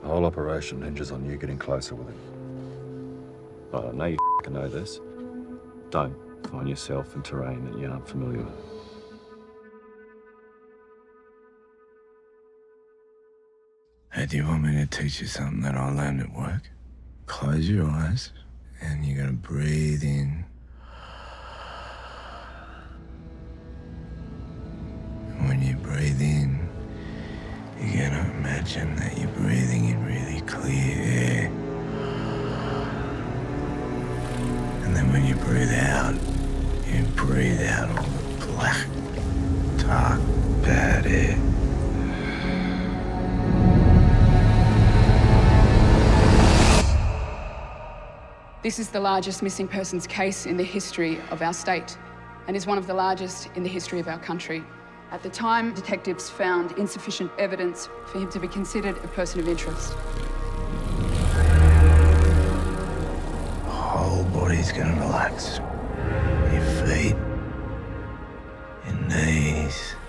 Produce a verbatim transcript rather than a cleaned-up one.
The whole operation hinges on you getting closer with him. Right, I know you f***ing know this. Don't find yourself in terrain that you aren't familiar with. Hey, do you want me to teach you something that I learned at work? Close your eyes, and you're gonna breathe in. And when you breathe in, you're gonna imagine that you're breathing in really clear air. And then when you breathe out, you breathe out all the black, dark, bad air. This is the largest missing persons case in the history of our state and is one of the largest in the history of our country. At the time, detectives found insufficient evidence for him to be considered a person of interest. The whole body's gonna relax. Your feet, your knees,